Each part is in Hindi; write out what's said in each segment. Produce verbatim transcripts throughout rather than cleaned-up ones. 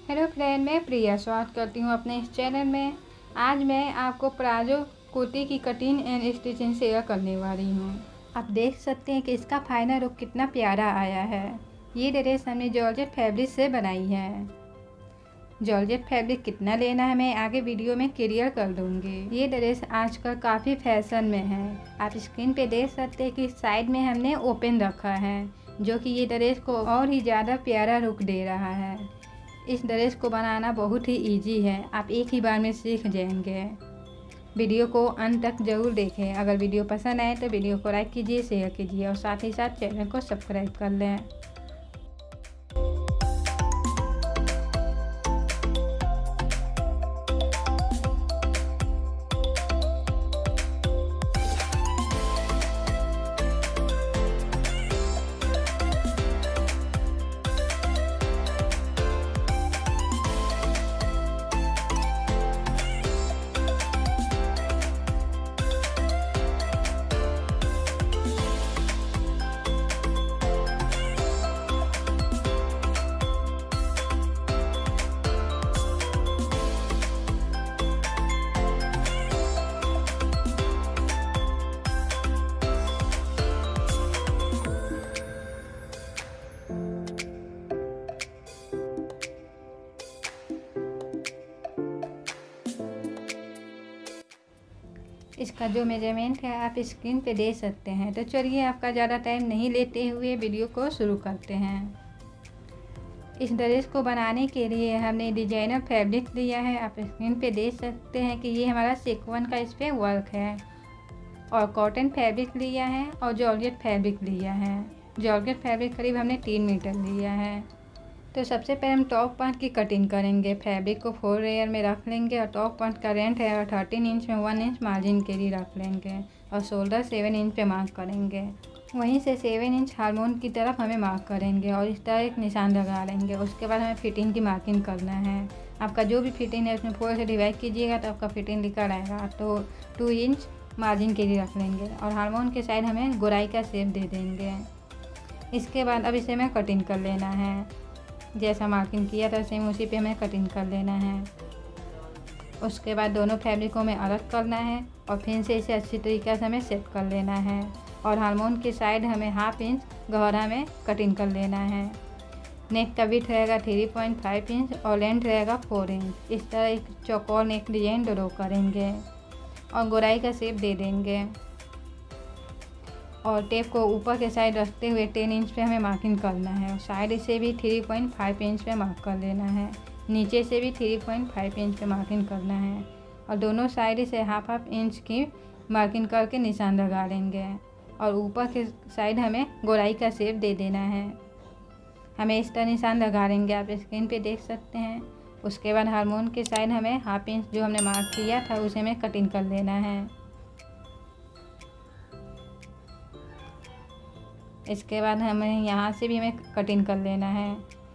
हेलो फ्रेंड, मैं प्रिया स्वागत करती हूँ अपने इस चैनल में। आज मैं आपको प्लाजो कुर्ती की कटिंग एंड स्टिचिंग शेयर करने वाली हूँ। आप देख सकते हैं कि इसका फाइनल लुक कितना प्यारा आया है। ये ड्रेस हमने जॉर्जेट फैब्रिक से बनाई है। जॉर्जेट फैब्रिक कितना लेना है मैं आगे वीडियो में क्लियर कर दूँगी। ये ड्रेस आजकल काफ़ी फैशन में है। आप स्क्रीन पे देख सकते हैं कि साइड में हमने ओपन रखा है, जो कि ये ड्रेस को और ही ज़्यादा प्यारा लुक दे रहा है। इस ड्रेस को बनाना बहुत ही इजी है, आप एक ही बार में सीख जाएंगे। वीडियो को अंत तक ज़रूर देखें। अगर वीडियो पसंद आए तो वीडियो को लाइक कीजिए, शेयर कीजिए और साथ ही साथ चैनल को सब्सक्राइब कर लें। इसका जो मेजरमेंट है आप स्क्रीन पे दे सकते हैं। तो चलिए आपका ज़्यादा टाइम नहीं लेते हुए वीडियो को शुरू करते हैं। इस ड्रेस को बनाने के लिए हमने डिजाइनर फैब्रिक लिया है। आप स्क्रीन पे देख सकते हैं कि ये हमारा सीक्वेंस का इस पर वर्क है। और कॉटन फैब्रिक लिया है और जॉर्जेट फैब्रिक लिया है। जॉर्जेट फैब्रिक करीब हमने तीन मीटर लिया है। तो सबसे पहले हम टॉप पार्ट की कटिंग करेंगे। फैब्रिक को फोर लेयर में रख लेंगे और टॉप पार्ट का रेंट है थर्टीन इंच में वन इंच मार्जिन के लिए रख लेंगे और शोल्डर सेवन इंच पे मार्क करेंगे। वहीं से सेवन इंच हार्मोन की तरफ हमें मार्क करेंगे और इस तरह एक निशान लगा लेंगे। उसके बाद हमें फिटिंग की मार्किंग करना है। आपका जो भी फिटिंग है उसमें फोर से डिवाइड कीजिएगा तो आपका फिटिंग निकल आएगा। तो टू इंच मार्जिन के लिए रख लेंगे और हार्मोन के साइड हमें गोलाई का शेप दे देंगे। इसके बाद अब इसे हमें कटिंग कर लेना है। जैसा मार्किंग किया था सेम उसी पे हमें कटिंग कर लेना है। उसके बाद दोनों फैब्रिकों में अलग करना है और फिर से इसे अच्छी तरीके से हमें सेट कर लेना है। और हार्मोन की साइड हमें हाफ इंच गहरा में कटिंग कर लेना है। नेक का विड्थ रहेगा थ्री पॉइंट फाइव इंच और लेंथ रहेगा फोर इंच। इस तरह एक चौकोर नेक डिजाइन ड्रॉ करेंगे और गोलाई का शेप दे देंगे। और टेप को ऊपर के साइड रखते हुए टेन इंच पे हमें मार्किंग करना है और साइड से भी थ्री पॉइंट फाइव इंच पे मार्क कर लेना है। नीचे से भी थ्री पॉइंट फाइव इंच पे मार्किंग करना है और दोनों साइड से हाफ हाफ इंच की मार्किंग करके निशान लगा लेंगे। और ऊपर के साइड हमें गोलाई का शेप दे देना है। हमें इस तरह निशान लगा लेंगे, आप स्क्रीन पे देख सकते हैं। उसके बाद हार्मोन के साइड हमें हाफ इंच जो हमने मार्क किया था उसे हमें कटिंग कर लेना है। इसके बाद हमें यहाँ से भी हमें कटिंग कर लेना है।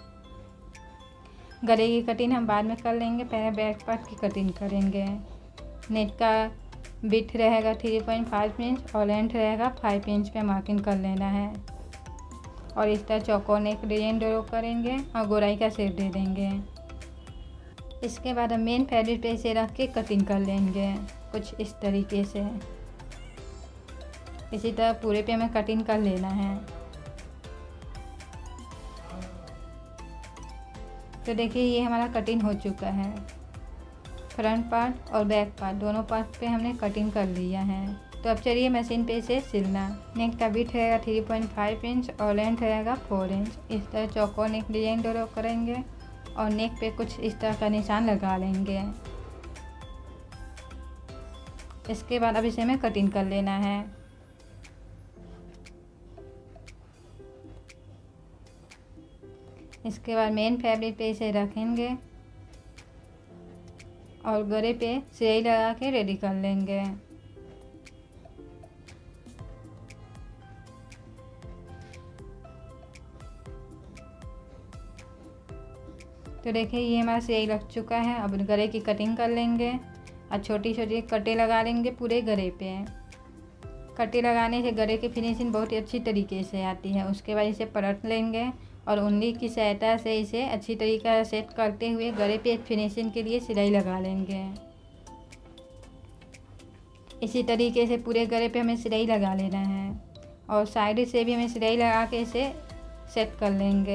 गले की कटिंग हम बाद में कर लेंगे, पहले बैक पार्ट की कटिंग करेंगे। नेक का विड्थ रहेगा थ्री पॉइंट फाइव इंच और लेंथ रहेगा फाइव इंच पे मार्किंग कर लेना है। और इस तरह चौकोर नेक डिजाइन ड्रॉ करेंगे और गोलाई का शेप दे देंगे। इसके बाद हम मेन फैब्रिक पे इसे रख के कटिंग कर लेंगे कुछ इस तरीके से। इसी तरह पूरे पे हमें कटिंग कर लेना है। तो देखिए ये हमारा कटिंग हो चुका है। फ्रंट पार्ट और बैक पार्ट दोनों पार्ट पे हमने कटिंग कर लिया है। तो अब चलिए मशीन पे इसे सिलना। नेक का विड्थ रहेगा थ्री पॉइंट फाइव इंच और लेंथ रहेगा फोर इंच। इस तरह चौकोर नेक डिजाइन ड्रॉ करेंगे और नेक पे कुछ इस तरह का निशान लगा लेंगे। इसके बाद अब इसे हमें कटिंग कर लेना है। इसके बाद मेन फैब्रिक पे इसे रखेंगे और गले पे सिलाई लगा के रेडी कर लेंगे। तो देखिए ये हमारा सिलाई लग चुका है। अब गले की कटिंग कर लेंगे और छोटी छोटी कटे लगा लेंगे पूरे गले पे। कटे लगाने से गले की फिनिशिंग बहुत ही अच्छी तरीके से आती है। उसके बाद इसे पलट लेंगे और उंगली की सहायता से इसे अच्छी तरीके से सेट करते हुए गले पे फिनिशिंग के लिए सिलाई लगा लेंगे। इसी तरीके से पूरे गले पे हमें सिलाई लगा लेना है और साइड से भी हमें सिलाई लगा के इसे सेट कर लेंगे।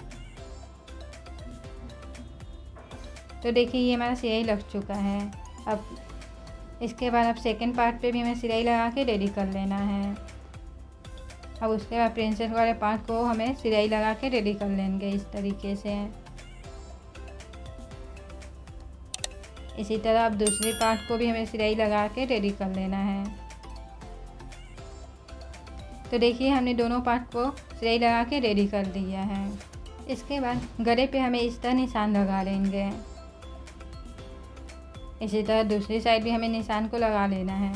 तो देखिए ये हमारा सिलाई लग चुका है। अब इसके बाद अब सेकंड पार्ट पे भी हमें सिलाई लगा के रेडी कर लेना है। अब उसके बाद प्रिंसेस वाले पार्ट को हमें सिलाई लगा के रेडी कर लेंगे इस तरीके से। इसी तरह अब दूसरे पार्ट को भी हमें सिलाई लगा के रेडी कर लेना है। तो देखिए हमने दोनों पार्ट को सिलाई लगा के रेडी कर दिया है। इसके बाद गले पे हमें इस तरह निशान लगा लेंगे। इसी तरह दूसरी साइड भी हमें निशान को लगा लेना है।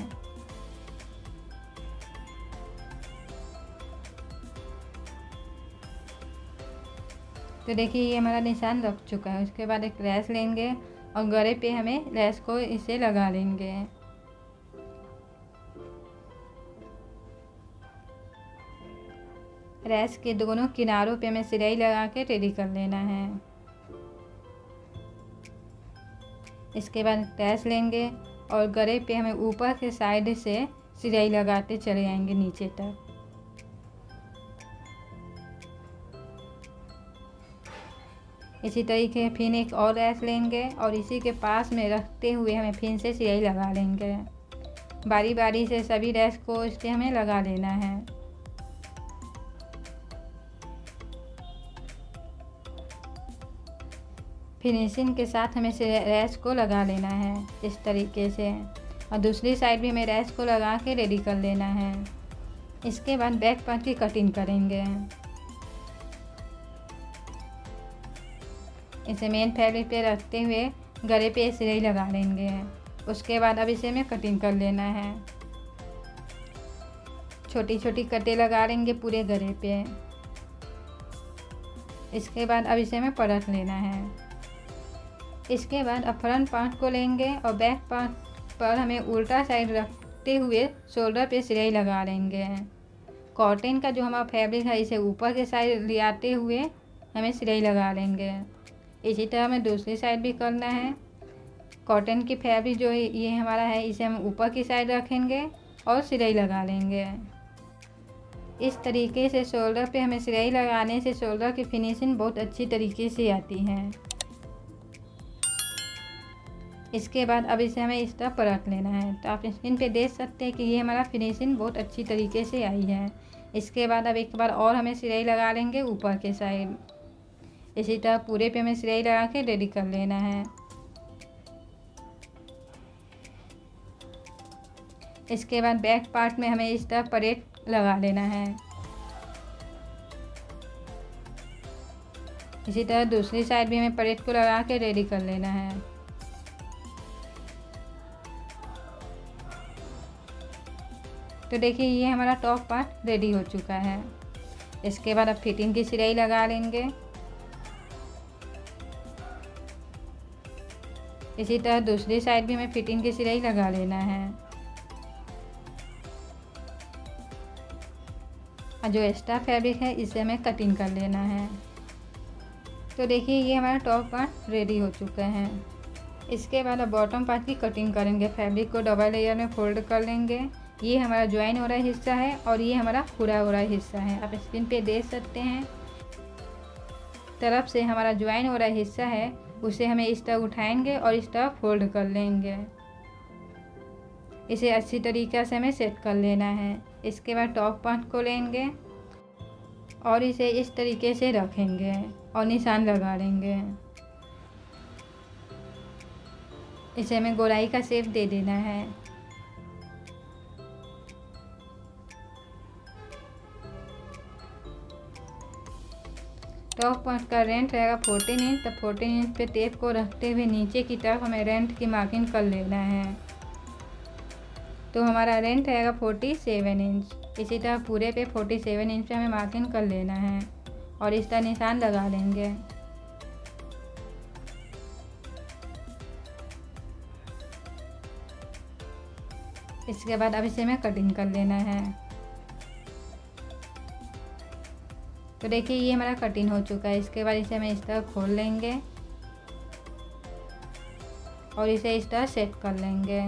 तो देखिए ये हमारा निशान लग चुका है। उसके बाद एक लेस लेंगे और गले पे हमें लेस को इसे लगा लेंगे। लेस के दोनों किनारों पे हमें सिलाई लगा के रेडी कर लेना है। इसके बाद लेस लेंगे और गले पे हमें ऊपर के साइड से सिलाई लगाते चले जाएंगे नीचे तक। इसी तरीके फिर एक और लेस लेंगे और इसी के पास में रखते हुए हमें फिर से सिलाई लगा लेंगे। बारी बारी से सभी लेस को इसके हमें लगा लेना है। फिनिशिंग के साथ हमें लेस को लगा लेना है इस तरीके से और दूसरी साइड भी हमें लेस को लगा के रेडी कर लेना है। इसके बाद बैक पार्ट की कटिंग करेंगे। इसे मेन फैब्रिक पे रखते हुए गले पे सिलाई लगा लेंगे। उसके बाद अब इसे हमें कटिंग कर लेना है। छोटी छोटी कटें लगा लेंगे पूरे गले पे। इसके बाद अब इसे हमें पलट लेना है। इसके बाद अब फ्रंट पार्ट को लेंगे और बैक पार्ट पर हमें उल्टा साइड रखते हुए शोल्डर पे सिलाई लगा लेंगे। कॉटन का जो हमारा फैब्रिक है इसे ऊपर के साइड ले आते हुए हमें सिलाई लगा लेंगे। इसी तरह हमें दूसरी साइड भी करना है। कॉटन की फैब्रिक जो ये हमारा है इसे हम ऊपर की साइड रखेंगे और सिलाई लगा लेंगे। इस तरीके से शोल्डर पे हमें सिलाई लगाने से शोल्डर की फिनिशिंग बहुत अच्छी तरीके से आती है। इसके बाद अब इसे हमें इस तरह पलट लेना है। तो आप स्क्रीन पे देख सकते हैं कि ये हमारा फिनिशिंग बहुत अच्छी तरीके से आई है। इसके बाद अब एक बार और हमें सिलाई लगा लेंगे ऊपर के साइड। इसी तरह पूरे पे हमें सिलाई लगा के रेडी कर लेना है। इसके बाद बैक पार्ट में हमें इस तरह पलेट लगा लेना है। इसी तरह दूसरी साइड भी हमें पलेट को लगा के रेडी कर लेना है। तो देखिए ये हमारा टॉप पार्ट रेडी हो चुका है। इसके बाद अब फिटिंग की सिलाई लगा लेंगे। इसी तरह दूसरी साइड भी हमें फिटिंग की सिलाई लगा लेना है। और जो एक्स्ट्रा फैब्रिक है इसे हमें कटिंग कर लेना है। तो देखिए ये हमारा टॉप पार्ट रेडी हो चुका है। इसके बाद अब बॉटम पार्ट की कटिंग करेंगे। फैब्रिक को डबल लेयर में फोल्ड कर लेंगे। ये हमारा ज्वाइन हो रहा हिस्सा है और ये हमारा पूरा हो रहा हिस्सा है। आप स्क्रीन पे देख सकते हैं तरफ से हमारा ज्वाइन हो रहा हिस्सा है उसे हमें इस तरह उठाएंगे और इस तरह फोल्ड कर लेंगे। इसे अच्छी तरीक़े से हमें सेट कर लेना है। इसके बाद टॉप पार्ट को लेंगे और इसे इस तरीके से रखेंगे और निशान लगा लेंगे। इसे हमें गोलाई का शेप दे देना है। टॉप पार्ट का रेंट रहेगा फोर्टीन इंच। तो फोर्टीन इंच पे टेप को रखते हुए नीचे की तरफ हमें रेंट की मार्किंग कर लेना है। तो हमारा रेंट रहेगा फोर्टी सेवन इंच। इसी तरह पूरे पे फोर्टी सेवन इंच पे हमें मार्किंग कर लेना है और इस तरह निशान लगा लेंगे। इसके बाद अब इसे हमें कटिंग कर लेना है। तो देखिए ये हमारा कटिंग हो चुका है। इसके बाद इसे हम इस तरह खोल लेंगे और इसे इस तरह सेट कर लेंगे।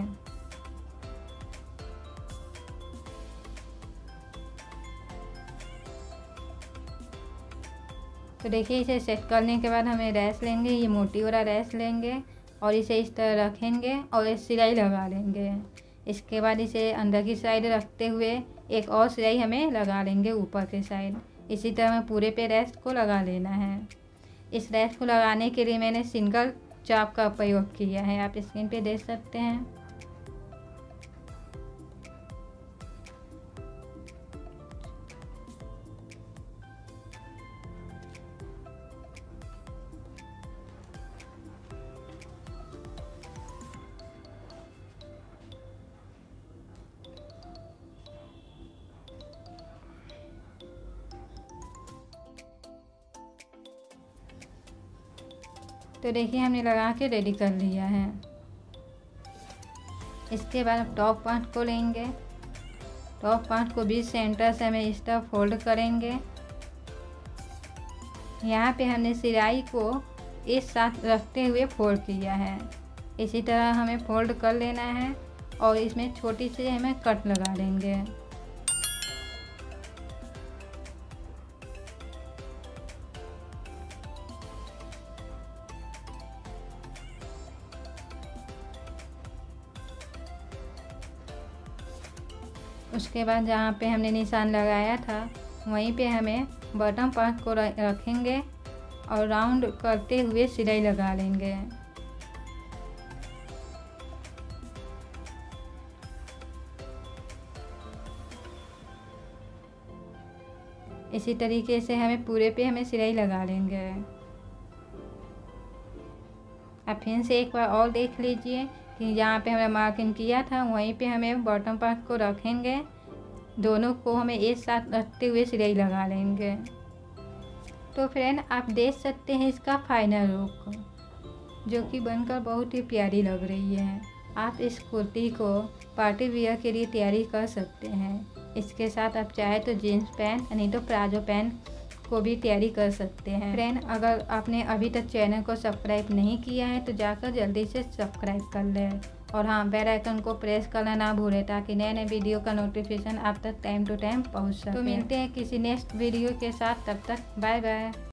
तो देखिए इसे सेट करने के बाद हमें रैस लेंगे, ये मोटी वाला रैस लेंगे और इसे इस तरह रखेंगे और एक सिलाई लगा लेंगे। इसके बाद इसे अंदर की साइड रखते हुए एक और सिलाई हमें लगा लेंगे ऊपर के साइड। इसी तरह हमें पूरे पे रैस को लगा लेना है। इस रैस को लगाने के लिए मैंने सिंगल चाप का प्रयोग किया है, आप स्क्रीन पे देख सकते हैं। तो देखिए हमने लगा के रेडी कर लिया है। इसके बाद हम टॉप पार्ट को लेंगे। टॉप पार्ट को बीच सेंटर से हमें इस तरह फोल्ड करेंगे। यहाँ पे हमने सिलाई को एक साथ रखते हुए फोल्ड किया है। इसी तरह हमें फोल्ड कर लेना है और इसमें छोटी सी हमें कट लगा देंगे। उसके बाद जहाँ पे हमने निशान लगाया था वहीं पे हमें बॉटम पार्ट को रखेंगे और राउंड करते हुए सिलाई लगा लेंगे। इसी तरीके से हमें पूरे पे हमें सिलाई लगा लेंगे। अब फिर से एक बार और देख लीजिए कि जहाँ पे हमने मार्किंग किया था वहीं पे हमें बॉटम पार्ट को रखेंगे, दोनों को हमें एक साथ रखते हुए सिलाई लगा लेंगे। तो फ्रेंड आप देख सकते हैं इसका फाइनल लुक, जो कि बनकर बहुत ही प्यारी लग रही है। आप इस कुर्ती को पार्टी वियर के लिए तैयारी कर सकते हैं। इसके साथ आप चाहे तो जीन्स पैंट नहीं तो प्लाजो पैंट को भी तैयारी कर सकते हैं। फ्रेंड अगर आपने अभी तक चैनल को सब्सक्राइब नहीं किया है तो जाकर जल्दी से सब्सक्राइब कर लें और हाँ बेल आइकन को प्रेस करना ना भूलें ताकि नए नए वीडियो का नोटिफिकेशन आप तक टाइम टू टाइम पहुंच सके। तो मिलते हैं किसी नेक्स्ट वीडियो के साथ, तब तक बाय बाय।